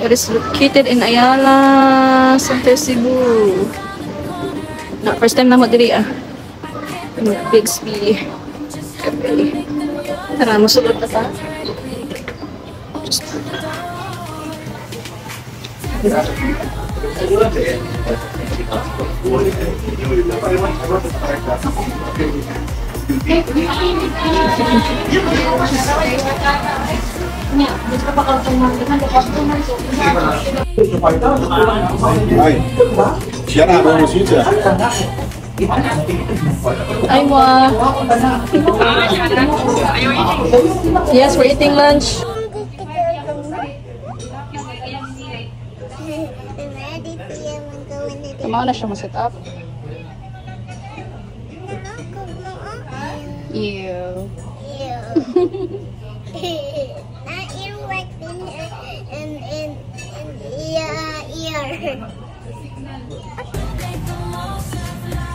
It is located in Ayala, Center, Cebu. Na first time na mo diri ah. Bigsby. Cafe. Tara, musulot na ta. Yes, we're eating lunch. Kumao na siya ma-set up. Ew. Not earwax in ear.